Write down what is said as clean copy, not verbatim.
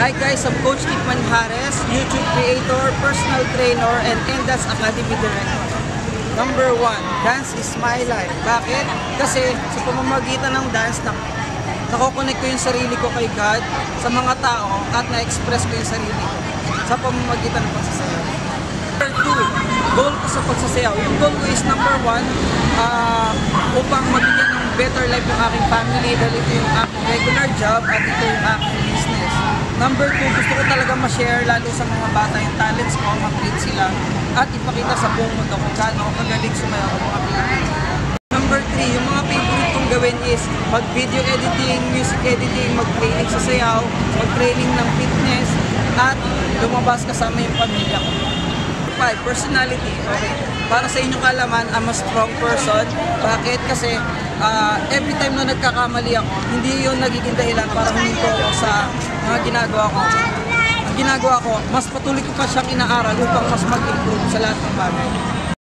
Hi guys, I'm Coach Nick Manjares, YouTube creator, personal trainer, and NDAS Academy Director. Number 1, dance is my life. Bakit? Kasi sa pamamagitan ng dance, nakokonek ko yung sarili ko kay God, sa mga tao, at na-express ko yung sarili ko sa pamamagitan ng pagsasayaw. Number 2, goal ko sa pagsasayaw. Yung goal ko is number 1, upang mabigyan ng better life yung aking family, dahil ito yung aking regular job at ito yung aking business. Number 2, gusto ko talaga ma-share lalo sa mga bata yung talents ko, ma-create sila at ipakita sa buong mundo kung gaano ako kagaling sumayaw ang mga Pilipino. Number 3, yung mga favorite kong gawin is mag-video editing, music editing, mag-training sa sayaw, mag-training ng fitness, at lumabas kasama yung pamilya ko. 5, personality. Okay. Para sa inyong kalaman, I'm a strong person. Bakit? Kasi every time na nagkakamali ako, hindi yun nagiging dahilan para huminto ako sa mga ginagawa ko. Ang ginagawa ko, mas patuloy ko pa siyang inaaral upang mas mag-improve sa lahat ng bagay.